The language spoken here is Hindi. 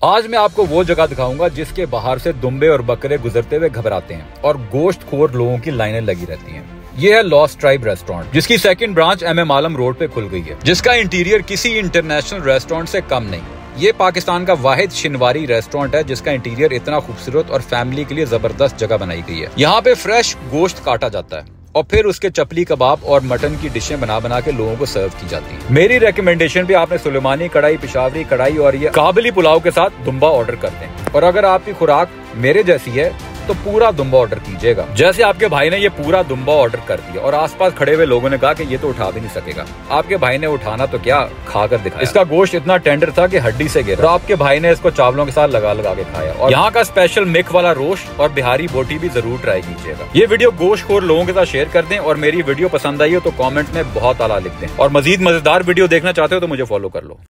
आज मैं आपको वो जगह दिखाऊंगा जिसके बाहर से दुम्बे और बकरे गुजरते हुए घबराते हैं और गोश्तखोर लोगों की लाइनें लगी रहती हैं। ये है लॉस्ट ट्राइब रेस्टोरेंट, जिसकी second branch MM Alam road पे खुल गई है, जिसका इंटीरियर किसी इंटरनेशनल रेस्टोरेंट से कम नहीं। ये पाकिस्तान का वाहिद शिनवारी रेस्टोरेंट है जिसका इंटीरियर इतना खूबसूरत और फैमिली के लिए जबरदस्त जगह बनाई गई है। यहाँ पे फ्रेश गोश्त काटा जाता है और फिर उसके चपली कबाब और मटन की डिशें बना बना के लोगों को सर्व की जाती है। मेरी रेकमेंडेशन पे आपने सुलेमानी कढ़ाई, पिशावरी कढ़ाई और ये काबली पुलाव के साथ दुम्बा ऑर्डर कर दें। और अगर आपकी खुराक मेरे जैसी है तो पूरा दुम्बा ऑर्डर कीजिएगा। जैसे आपके भाई ने ये पूरा दुम्बा ऑर्डर कर दिया और आसपास खड़े हुए लोगों ने कहा कि ये तो उठा भी नहीं सकेगा। आपके भाई ने उठाना तो क्या, खाकर दिखाया। इसका गोश्त इतना टेंडर था कि हड्डी से गिरा। और आपके भाई ने इसको चावलों के साथ लगा लगा के खाया। और यहाँ का स्पेशल मिक वाला रोस्ट और बिहारी बोटी भी जरूर ट्राई कीजिएगा। ये वीडियो गोश्तखोर लोगों के साथ शेयर कर दें और मेरी वीडियो पसंद आई हो तो कॉमेंट में बहुत आला लिख दें। और मजीद मजेदार वीडियो देखना चाहते हो तो मुझे फॉलो कर लो।